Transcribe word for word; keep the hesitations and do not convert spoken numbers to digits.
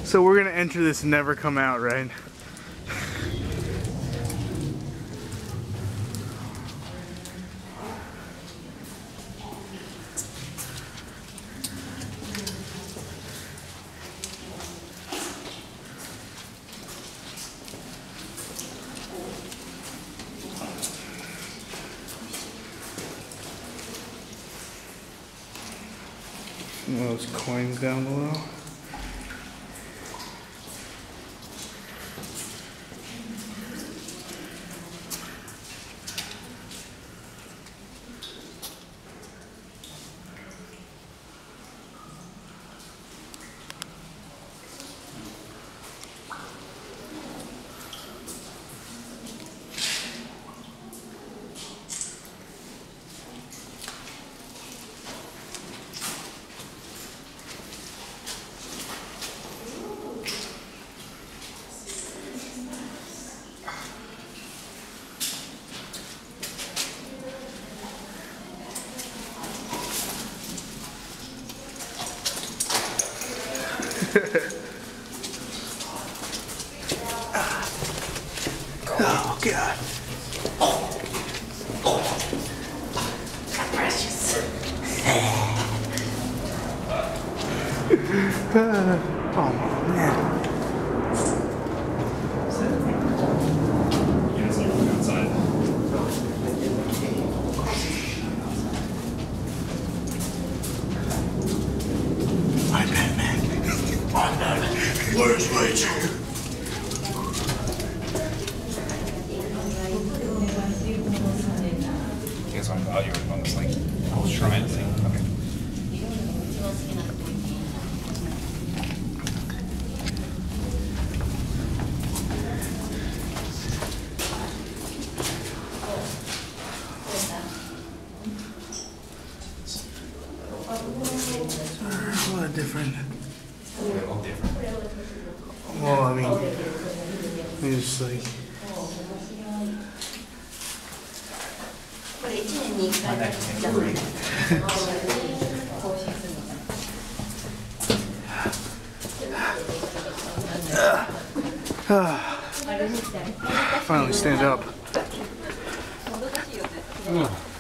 So we're gonna enter this and never come out, right? Some of those coins down below. Oh God. Precious. Oh man. You guys want to look outside? I'm Batman. I'm Batman. Where's Rachel? You guys want to go out? You were on this like shrine thing? Okay. What a different. They're all different. Well, I mean, it's like. Finally stand up.